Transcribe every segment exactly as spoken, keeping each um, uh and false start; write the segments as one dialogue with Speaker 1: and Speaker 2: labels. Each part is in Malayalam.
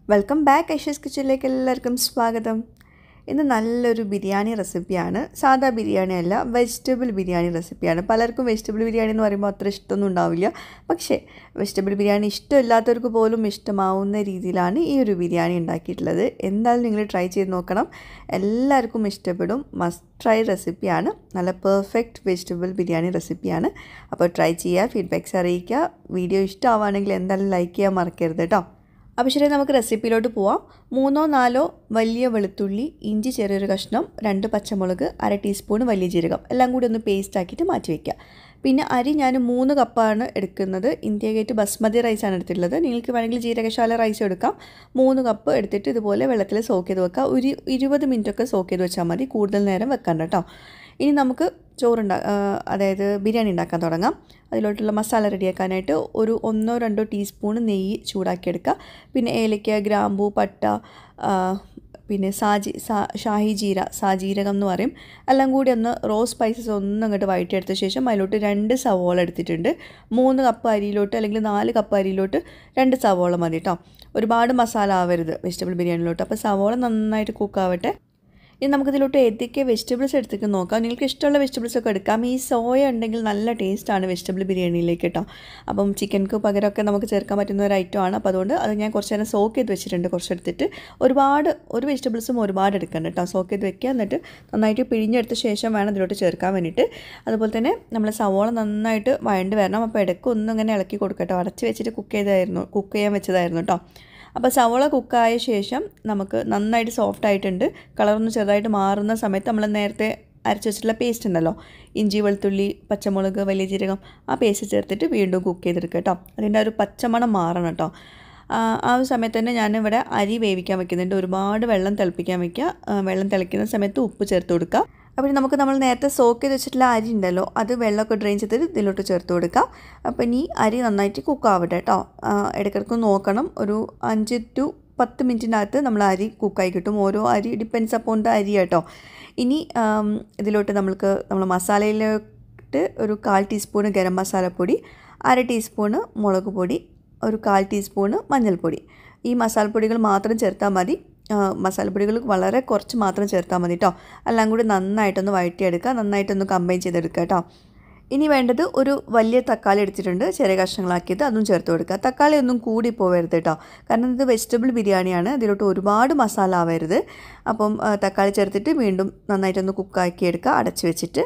Speaker 1: വെൽക്കം ബാക്ക് ഐഷസ് കിച്ചണിലേക്ക് എല്ലാവർക്കും സ്വാഗതം. ഇന്ന് നല്ലൊരു ബിരിയാണി റെസിപ്പിയാണ്. സാധാ ബിരിയാണി അല്ല, വെജിറ്റബിൾ ബിരിയാണി റെസിപ്പിയാണ്. പലർക്കും വെജിറ്റബിൾ ബിരിയാണി എന്ന് പറയുമ്പോൾ അത്ര ഇഷ്ടമൊന്നും ഉണ്ടാവില്ല. പക്ഷേ വെജിറ്റബിൾ ബിരിയാണി ഇഷ്ടമില്ലാത്തവർക്ക് പോലും ഇഷ്ടമാവുന്ന രീതിയിലാണ് ഈ ഒരു ബിരിയാണി ഉണ്ടാക്കിയിട്ടുള്ളത്. എന്തായാലും നിങ്ങൾ ട്രൈ ചെയ്ത് നോക്കണം, എല്ലാവർക്കും ഇഷ്ടപ്പെടും. മസ്റ്റ് ട്രൈ റെസിപ്പിയാണ്. നല്ല പെർഫെക്റ്റ് വെജിറ്റബിൾ ബിരിയാണി റെസിപ്പിയാണ്. അപ്പോൾ ട്രൈ ചെയ്യുക, ഫീഡ്ബാക്ക്സ് അറിയിക്കുക. വീഡിയോ ഇഷ്ടമാവുകയാണെങ്കിൽ എന്തായാലും ലൈക്ക് ചെയ്യാൻ മറക്കരുത് കേട്ടോ. അപ്പോൾ ശരി, നമുക്ക് റെസിപ്പിയിലോട്ട് പോവാം. മൂന്നോ നാലോ വലിയ വെളുത്തുള്ളി, ഇഞ്ചി ചെറിയൊരു കഷ്ണം, രണ്ട് പച്ചമുളക്, അര ടീസ്പൂൺ വലിയ ജീരകം എല്ലാം കൂടി ഒന്ന് പേസ്റ്റ് ആക്കിയിട്ട് മാറ്റി വയ്ക്കുക. പിന്നെ അരി ഞാൻ മൂന്ന് കപ്പാണ് എടുക്കുന്നത്. ഇന്ത്യ ഗേറ്റ് ബസ്മതി റൈസാണ് എടുത്തിട്ടുള്ളത്. നിങ്ങൾക്ക് വേണമെങ്കിൽ ജീരകശാല റൈസ് എടുക്കാം. മൂന്ന് കപ്പ് എടുത്തിട്ട് ഇതുപോലെ വെള്ളത്തിൽ സോക്ക് ചെയ്ത് വെക്കുക. ഒരു ഇരുപത് മിനിറ്റൊക്കെ സോക്ക് ചെയ്ത് വെച്ചാൽ മതി, കൂടുതൽ നേരം വെക്കണ്ട കേട്ടോ. ഇനി നമുക്ക് ചോറുണ്ടാ അതായത് ബിരിയാണി ഉണ്ടാക്കാൻ തുടങ്ങാം. അതിലോട്ടുള്ള മസാല റെഡിയാക്കാനായിട്ട് ഒരു ഒന്നോ രണ്ടോ ടീസ്പൂൺ നെയ്യ് ചൂടാക്കിയെടുക്കുക. പിന്നെ ഏലക്ക, ഗ്രാമ്പൂ, പട്ട, പിന്നെ സാജി സാ ഷാഹി ജീര, സാജീരകം എന്ന് പറയും, എല്ലാം കൂടി ഒന്ന് റോ സ്പൈസസ് ഒന്നും അങ്ങോട്ട് വഴറ്റിയെടുത്ത ശേഷം അതിലോട്ട് രണ്ട് സവോള എടുത്തിട്ടുണ്ട്. മൂന്ന് കപ്പ് അരിയിലോട്ട് അല്ലെങ്കിൽ നാല് കപ്പ് അരിയിലോട്ട് രണ്ട് സവോള മതി കേട്ടോ. ഒരുപാട് മസാല ആവരുത് വെജിറ്റബിൾ ബിരിയാണിയിലോട്ട്. അപ്പോൾ സവോള നന്നായിട്ട് കുക്കാവട്ടെ. ഇനി നമുക്കിതിലോട്ട് ഏതൊക്കെ വെജിറ്റബിൾസ് എടുത്തേക്ക് നോക്കാം. നിങ്ങൾക്ക് ഇഷ്ടമുള്ള വെജിറ്റബിൾസൊക്കെ എടുക്കാം. ഈ സോയ ഉണ്ടെങ്കിൽ നല്ല ടേസ്റ്റാണ് വെജിറ്റബിൾ ബിരിയാണിയിലേക്ക് കേട്ടോ. അപ്പം ചിക്കൻക്ക് പകരമൊക്കെ നമുക്ക് ചേർക്കാൻ പറ്റുന്ന ഒരു ഐറ്റമാണ്. അപ്പോൾ അതുകൊണ്ട് അത് ഞാൻ കുറച്ച് നേരം സോക്ക് ചെയ്ത് വെച്ചിട്ടുണ്ട്. കുറച്ചെടുത്തിട്ട് ഒരുപാട് ഒരു വെജിറ്റബിൾസും ഒരുപാട് എടുക്കണം കേട്ടോ. സോക്ക് ചെയ്ത് വെക്കുക, എന്നിട്ട് നന്നായിട്ട് പിഴിഞ്ഞെടുത്ത ശേഷം വേണം ഇതിലോട്ട് ചേർക്കാൻ വേണ്ടിയിട്ട്. അതുപോലെ തന്നെ നമ്മൾ സവോള നന്നായിട്ട് വഴണ്ട് വരണം. അപ്പോൾ ഇടയ്ക്ക് ഒന്നും ഇങ്ങനെ ഇളക്കി കൊടുക്കട്ടോ. അടച്ച് വെച്ചിട്ട് കുക്ക് ചെയ്തായിരുന്നു കുക്ക് ചെയ്യാൻ വെച്ചതായിരുന്നു കേട്ടോ. അപ്പോൾ സവോള കുക്കായ ശേഷം നമുക്ക് നന്നായിട്ട് സോഫ്റ്റ് ആയിട്ടുണ്ട്. കളറൊന്ന് ചെറുതായിട്ട് മാറുന്ന സമയത്ത് നമ്മൾ നേരത്തെ അരച്ച് വെച്ചിട്ടുള്ള പേസ്റ്റ് ഉണ്ടല്ലോ, ഇഞ്ചി, വെളുത്തുള്ളി, പച്ചമുളക്, വലിയ ജീരകം, ആ പേസ്റ്റ് ചേർത്തിട്ട് വീണ്ടും കുക്ക് ചെയ്തെടുക്കുക കേട്ടോ. അതിൻ്റെ ഒരു പച്ചമണം മാറണം കേട്ടോ. ആ ഒരു സമയത്ത് തന്നെ ഞാനിവിടെ അരി വേവിക്കാൻ വെക്കുന്നുണ്ട്. ഒരുപാട് വെള്ളം തിളപ്പിക്കാൻ വയ്ക്കുക. വെള്ളം തിളയ്ക്കുന്ന സമയത്ത് ഉപ്പ് ചേർത്ത് കൊടുക്കുക. അപ്പോൾ നമുക്ക് നമ്മൾ നേരത്തെ സോക്ക് ചെയ്ത് വെച്ചിട്ടുള്ള അരി ഉണ്ടല്ലോ, അത് വെള്ളമൊക്കെ ഡ്രെയിൻ ചെയ്തിട്ട് ഇതിലോട്ട് ചേർത്ത് കൊടുക്കാം. അപ്പോൾ ഇനി അരി നന്നായിട്ട് കുക്കാവട്ടെ കേട്ടോ. ഇടയ്ക്കിടയ്ക്ക് നോക്കണം. ഒരു അഞ്ച് ടു പത്ത് മിനിറ്റിനകത്ത് നമ്മൾ അരി കുക്കായി കിട്ടും. ഓരോ അരി ഡിപ്പെൻസ് അപ്പോൺ ദ അരി കേട്ടോ. ഇനി ഇതിലോട്ട് നമ്മൾക്ക് നമ്മൾ മസാലയിലോട്ട് ഒരു കാൽ ടീസ്പൂണ് ഗരം മസാലപ്പൊടി, അര ടീസ്പൂണ് മുളക് പൊടി, ഒരു കാൽ ടീസ്പൂണ് മഞ്ഞൾപ്പൊടി, ഈ മസാലപ്പൊടികൾ മാത്രം ചേർത്താൽ മതി. മസാലപ്പൊടികൾ വളരെ കുറച്ച് മാത്രം ചേർത്താൽ മതി കേട്ടോ. എല്ലാം കൂടി നന്നായിട്ടൊന്ന് വഴറ്റിയെടുക്കുക, നന്നായിട്ടൊന്ന് കമ്പൈൻ ചെയ്തെടുക്കുക കേട്ടോ. ഇനി വേണ്ടത് ഒരു വലിയ തക്കാളി എടുത്തിട്ടുണ്ട്, ചെറിയ കഷ്ണങ്ങളാക്കിയത്, അതും ചേർത്ത് കൊടുക്കുക. തക്കാളി ഒന്നും കൂടി പോവരുത് കേട്ടോ, കാരണം ഇത് വെജിറ്റബിൾ ബിരിയാണിയാണ്. ഇതിലോട്ട് ഒരുപാട് മസാല ആവരുത്. അപ്പം തക്കാളി ചേർത്തിട്ട് വീണ്ടും നന്നായിട്ടൊന്ന് കുക്കാക്കി എടുക്കുക, അടച്ച് വെച്ചിട്ട്.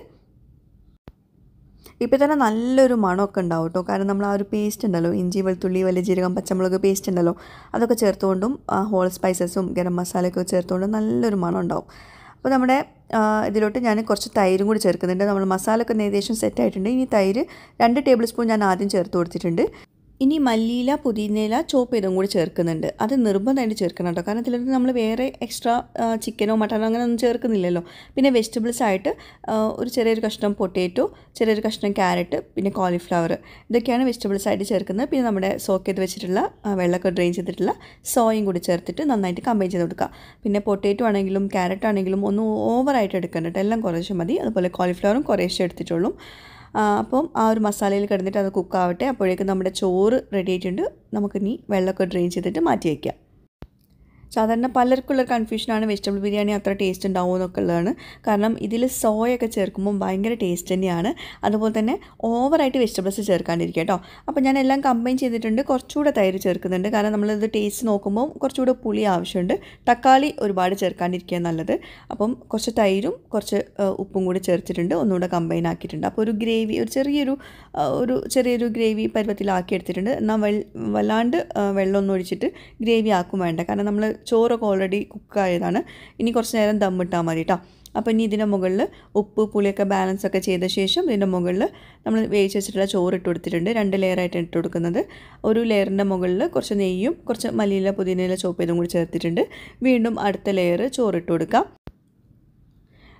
Speaker 1: ഇപ്പോൾ തന്നെ നല്ലൊരു മണമൊക്കെ ഉണ്ടാവും കേട്ടോ, കാരണം നമ്മൾ ആ ഒരു പേസ്റ്റ് ഉണ്ടല്ലോ, ഇഞ്ചി, വെളുത്തുള്ളി, വലിയ ജീരകം, പച്ചമുളക് പേസ്റ്റ് ഉണ്ടല്ലോ, അതൊക്കെ ചേർത്തുകൊണ്ടും ഹോൾ സ്പൈസസും ഗരം മസാലയൊക്കെ ചേർത്തുകൊണ്ടും നല്ലൊരു മണം ഉണ്ടാവും. അപ്പോൾ നമ്മുടെ ഇതിലോട്ട് ഞാൻ കുറച്ച് തൈരും കൂടി ചേർക്കുന്നുണ്ട്. നമ്മൾ മസാലയൊക്കെ ഏകദേശം സെറ്റായിട്ടുണ്ട്. ഇനി തൈര് രണ്ട് ടേബിൾ സ്പൂൺ ഞാൻ ആദ്യം ചേർത്ത് കൊടുത്തിട്ടുണ്ട്. ഇനി മല്ലിയില, പുതിനയില ചോപ്പ് ചെയ്തും കൂടി ചേർക്കുന്നുണ്ട്. അത് നിർബന്ധമായിട്ട് ചേർക്കണം കേട്ടോ, കാരണം ഇതിലോട്ട് നമ്മൾ വേറെ എക്സ്ട്രാ ചിക്കനോ മട്ടനോ അങ്ങനെ ഒന്നും ചേർക്കുന്നില്ലല്ലോ. പിന്നെ വെജിറ്റബിൾസ് ആയിട്ട് ഒരു ചെറിയൊരു കഷ്ണം പൊട്ടേറ്റോ, ചെറിയൊരു കഷ്ണം ക്യാരറ്റ്, പിന്നെ കോളിഫ്ലവർ, ഇതൊക്കെയാണ് വെജിറ്റബിൾസ് ആയിട്ട് ചേർക്കുന്നത്. പിന്നെ നമ്മുടെ സോക്ക് ചെയ്ത് വെച്ചിട്ടുള്ള വെള്ളമൊക്കെ ഡ്രെയിൻ ചെയ്തിട്ടുള്ള സോയും കൂടി ചേർത്തിട്ട് നന്നായിട്ട് കമ്പൈൻ ചെയ്ത് കൊടുക്കുക. പിന്നെ പൊട്ടേറ്റോ ആണെങ്കിലും ക്യാരറ്റ് ആണെങ്കിലും ഒന്നും ഓവറായിട്ട് എടുക്കണ്ട, എല്ലാം കുറേശ്ശെ മതി. അതുപോലെ കോളിഫ്ലവറും കുറേശ്ശെ എടുത്തിട്ടുള്ളൂ. അപ്പം ആ ഒരു മസാലയിൽ കിടന്നിട്ട് അത് കുക്കാവട്ടെ. അപ്പോഴേക്കും നമ്മുടെ ചോറ് റെഡി ആയിട്ടുണ്ട്. നമുക്കിനി വെള്ളമൊക്കെ ഡ്രെയിൻ ചെയ്തിട്ട് മാറ്റി വയ്ക്കാം. സാധാരണ പലർക്കുള്ള കൺഫ്യൂഷനാണ് വെജിറ്റബിൾ ബിരിയാണി അത്ര ടേസ്റ്റ് ഉണ്ടാവുമോ എന്നൊക്കെ ഉള്ളതാണ്. കാരണം ഇതിൽ സോയൊക്കെ ചേർക്കുമ്പോൾ ഭയങ്കര ടേസ്റ്റ് തന്നെയാണ്. അതുപോലെ തന്നെ ഓവറായിട്ട് വെജിറ്റബിൾസ് ചേർക്കാണ്ടിരിക്കുക കേട്ടോ. അപ്പോൾ ഞാൻ എല്ലാം കമ്പൈൻ ചെയ്തിട്ടുണ്ട്. കുറച്ചുകൂടെ തൈര് ചേർക്കുന്നുണ്ട്, കാരണം നമ്മളിത് ടേസ്റ്റ് നോക്കുമ്പോൾ കുറച്ചുകൂടെ പുളി ആവശ്യമുണ്ട്. തക്കാളി ഒരുപാട് ചേർക്കാണ്ടിരിക്കുക നല്ലത്. അപ്പം കുറച്ച് തൈരും കുറച്ച് ഉപ്പും കൂടി ചേർത്തിട്ടുണ്ട്, ഒന്നുകൂടെ കമ്പൈൻ ആക്കിയിട്ടുണ്ട്. അപ്പോൾ ഒരു ഗ്രേവി, ഒരു ചെറിയൊരു ഒരു ചെറിയൊരു ഗ്രേവി പരുവത്തിലാക്കി എടുത്തിട്ടുണ്ട്. എന്നാൽ വെൾ വല്ലാണ്ട് വെള്ളമൊന്നും ഒഴിച്ചിട്ട് ഗ്രേവി ആക്കും വേണ്ട, കാരണം നമ്മൾ ചോറൊക്കെ ഓൾറെഡി കുക്കായതാണ്. ഇനി കുറച്ച് നേരം ദമ്മിട്ടാൽ മതി കേട്ടോ. അപ്പോൾ ഇനി ഇതിൻ്റെ മുകളിൽ ഉപ്പ് പുളിയൊക്കെ ബാലൻസ് ഒക്കെ ചെയ്ത ശേഷം ഇതിൻ്റെ മുകളിൽ നമ്മൾ വേവിച്ച് വെച്ചിട്ടുള്ള ചോറ് ഇട്ട് കൊടുത്തിട്ടുണ്ട്. രണ്ട് ലെയറായിട്ട് ഇട്ട് കൊടുക്കുന്നത്. ഒരു ലെയറിൻ്റെ മുകളിൽ കുറച്ച് നെയ്യും കുറച്ച് മല്ലിയില, പുതിനയില ചോപ്പ് ചെയ്തും കൂടി ചേർത്തിട്ടുണ്ട്. വീണ്ടും അടുത്ത ലെയർ ചോറ് ഇട്ട് കൊടുക്കാം.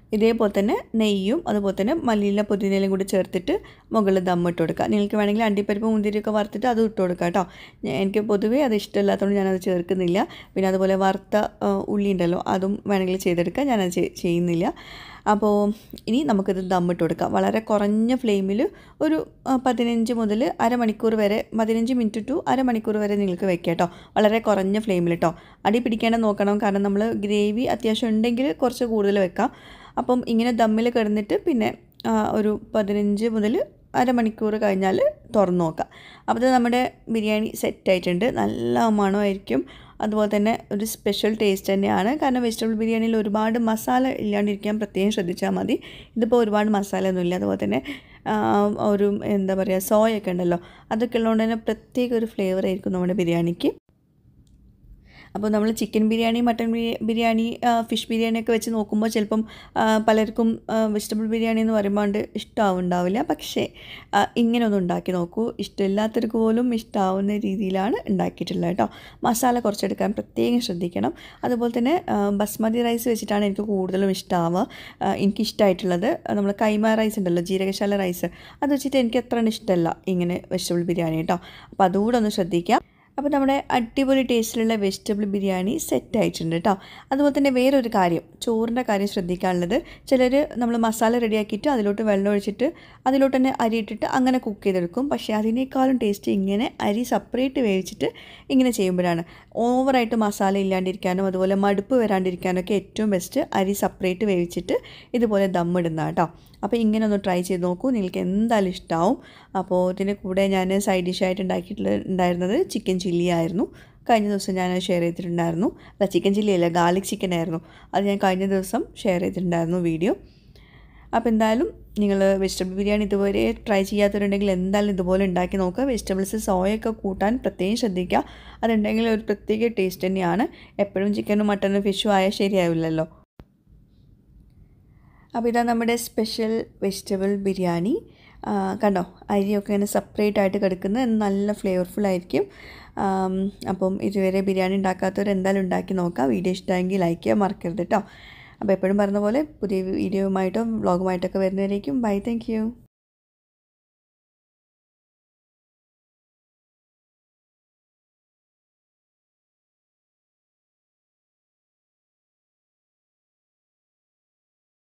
Speaker 1: ഇതേപോലെ തന്നെ നെയ്യും അതുപോലെ തന്നെ മല്ലിയില പുതിനയിലും കൂടി ചേർത്തിട്ട് മുകളിൽ ദം ഇട്ട് കൊടുക്കുക. നിങ്ങൾക്ക് വേണമെങ്കിൽ അണ്ടിപ്പരിപ്പ് മുന്തിരിയൊക്കെ വറുത്തിട്ട് അത് ഇട്ട് കൊടുക്കുക കേട്ടോ. എനിക്ക് പൊതുവേ അത് ഇഷ്ടമില്ലാത്തതുകൊണ്ട് ഞാനത് ചേർക്കുന്നില്ല. പിന്നെ അതുപോലെ വറുത്ത ഉള്ളി ഉണ്ടല്ലോ അതും വേണമെങ്കിൽ ചെയ്തെടുക്കുക, ഞാനത് ചെയ്യുന്നില്ല. അപ്പോൾ ഇനി നമുക്കിത് ദം ഇട്ട് കൊടുക്കാം. വളരെ കുറഞ്ഞ ഫ്ലെയിമിൽ ഒരു പതിനഞ്ച് മുതൽ അരമണിക്കൂർ വരെ, പതിനഞ്ച് മിനിറ്റ് ടു അരമണിക്കൂർ വരെ നിങ്ങൾക്ക് വെക്കാം കേട്ടോ. വളരെ കുറഞ്ഞ ഫ്ലെയിമിൽ കേട്ടോ. അടി പിടിക്കാണ്ട് നോക്കണം, കാരണം നമ്മൾ ഗ്രേവി അത്യാവശ്യം ഉണ്ടെങ്കിൽ കുറച്ച് കൂടുതൽ വെക്കാം. അപ്പം ഇങ്ങനെ ദമ്മിൽ കിടന്നിട്ട് പിന്നെ ഒരു പതിനഞ്ച് മുതൽ അരമണിക്കൂർ കഴിഞ്ഞാൽ തുറന്ന് നോക്കാം. അപ്പോൾ നമ്മുടെ ബിരിയാണി സെറ്റായിട്ടുണ്ട്. നല്ല മണമായിരിക്കും, അതുപോലെ തന്നെ ഒരു സ്പെഷ്യൽ ടേസ്റ്റ് തന്നെയാണ്. കാരണം വെജിറ്റബിൾ ബിരിയാണിയിൽ ഒരുപാട് മസാല ഇല്ലാണ്ടിരിക്കാൻ പ്രത്യേകം ശ്രദ്ധിച്ചാൽ മതി. ഇതിപ്പോൾ ഒരുപാട് മസാല ഒന്നുമില്ല. അതുപോലെ തന്നെ ഒരു എന്താ പറയുക സോയൊക്കെ ഉണ്ടല്ലോ, അതൊക്കെ ഉള്ളതുകൊണ്ട് തന്നെ പ്രത്യേക ഒരു ഫ്ലേവർ ആയിരിക്കും നമ്മുടെ ബിരിയാണിക്ക്. അപ്പോൾ നമ്മൾ chicken biryani, mutton biryani, fish ബിരിയാണിയൊക്കെ വെച്ച് നോക്കുമ്പോൾ ചിലപ്പം പലർക്കും വെജിറ്റബിൾ ബിരിയാണി എന്ന് പറയുമ്പോൾ ഇഷ്ടമാവുണ്ടാവില്ല. പക്ഷേ ഇങ്ങനെ ഒന്ന് ഉണ്ടാക്കി നോക്കൂ, ഇഷ്ടമില്ലാത്തവർക്ക് പോലും ഇഷ്ടമാവുന്ന രീതിയിലാണ് ഉണ്ടാക്കിയിട്ടുള്ളത് കേട്ടോ. മസാല കുറച്ചെടുക്കാൻ പ്രത്യേകം ശ്രദ്ധിക്കണം. അതുപോലെ തന്നെ ബസ്മതി റൈസ് വെച്ചിട്ടാണ് എനിക്ക് കൂടുതലും ഇഷ്ടമാവുക. എനിക്കിഷ്ടമായിട്ടുള്ളത് നമ്മൾ കൈമ റൈസ് ഉണ്ടല്ലോ, ജീരകശാല റൈസ്, അത് വെച്ചിട്ട് എനിക്ക് അത്ര ഇഷ്ടമല്ല ഇങ്ങനെ വെജിറ്റബിൾ ബിരിയാണി കേട്ടോ. അപ്പോൾ അതുകൂടെ ഒന്ന് ശ്രദ്ധിക്കാം. അപ്പോൾ നമ്മുടെ അടിപൊളി ടേസ്റ്റിലുള്ള വെജിറ്റബിൾ ബിരിയാണി സെറ്റായിട്ടുണ്ട് കേട്ടോ. അതുപോലെ തന്നെ വേറൊരു കാര്യം, ചോറിൻ്റെ കാര്യം ശ്രദ്ധിക്കാനുള്ളത്, ചിലർ നമ്മൾ മസാല റെഡിയാക്കിയിട്ട് അതിലോട്ട് വെള്ളം ഒഴിച്ചിട്ട് അതിലോട്ട് തന്നെ അരി ഇട്ടിട്ട് അങ്ങനെ കുക്ക് ചെയ്തെടുക്കും. പക്ഷേ അതിനേക്കാളും ടേസ്റ്റ് ഇങ്ങനെ അരി സെപ്പറേറ്റ് വേവിച്ചിട്ട് ഇങ്ങനെ ചെയ്യുമ്പോഴാണ്. ഓവറായിട്ട് മസാല ഇല്ലാണ്ടിരിക്കാനും അതുപോലെ മടുപ്പ് വരാണ്ടിരിക്കാനൊക്കെ ഏറ്റവും ബെസ്റ്റ് അരി സെപ്പറേറ്റ് വേവിച്ചിട്ട് ഇതുപോലെ ദമ്മിടുന്ന കേട്ടോ. അപ്പോൾ ഇങ്ങനെ ഒന്ന് ട്രൈ ചെയ്ത് നോക്കൂ, നിങ്ങൾക്ക് എന്തായാലും ഇഷ്ടമാവും. അപ്പോൾ ഇതിൻ്റെ കൂടെ ഞാൻ സൈഡ് ഡിഷായിട്ട് ഉണ്ടാക്കിയിട്ടുള്ള ഉണ്ടായിരുന്നത് ചിക്കൻ ചില്ലി ആയിരുന്നു. കഴിഞ്ഞ ദിവസം ഞാൻ ഷെയർ ചെയ്തിട്ടുണ്ടായിരുന്നു. അല്ല, ചിക്കൻ ചില്ലി അല്ല, ഗാർലിക് ചിക്കൻ ആയിരുന്നു. അത് ഞാൻ കഴിഞ്ഞ ദിവസം ഷെയർ ചെയ്തിട്ടുണ്ടായിരുന്നു വീഡിയോ. അപ്പോൾ എന്തായാലും നിങ്ങൾ വെജിറ്റബിൾ ബിരിയാണി ഇതുവരെ ട്രൈ ചെയ്യാത്തവരുണ്ടെങ്കിൽ എന്തായാലും ഇതുപോലെ ഉണ്ടാക്കി നോക്കുക. വെജിറ്റബിൾസ് സോയൊക്കെ കൂട്ടാൻ പ്രത്യേകം ശ്രദ്ധിക്കുക. അതുണ്ടെങ്കിൽ ഒരു പ്രത്യേക ടേസ്റ്റ് തന്നെയാണ്. എപ്പോഴും ചിക്കനും മട്ടനും ഫിഷും ആയാൽ ശരിയാവില്ലല്ലോ. അപ്പോൾ ഇതാ നമ്മുടെ സ്പെഷ്യൽ വെജിറ്റബിൾ ബിരിയാണി. കണ്ടോ, അരിയൊക്കെ ഇങ്ങനെ സെപ്പറേറ്റ് ആയിട്ട് കിടക്കുന്നത് നല്ല ഫ്ലേവർഫുൾ ആയിരിക്കും. അപ്പം ഇതുവരെ ബിരിയാണി ഉണ്ടാക്കാത്തവർ എന്തായാലും ഉണ്ടാക്കി നോക്കുക. വീഡിയോ ഇഷ്ടമെങ്കിൽ ലൈക്ക് ചെയ്യാൻ മറക്കരുത് കേട്ടോ. അപ്പോൾ എപ്പോഴും പറഞ്ഞ പോലെ പുതിയ വീഡിയോയുമായിട്ടോ വ്ളോഗുമായിട്ടൊക്കെ വരുന്നവരേക്കും ബൈ, താങ്ക് യു.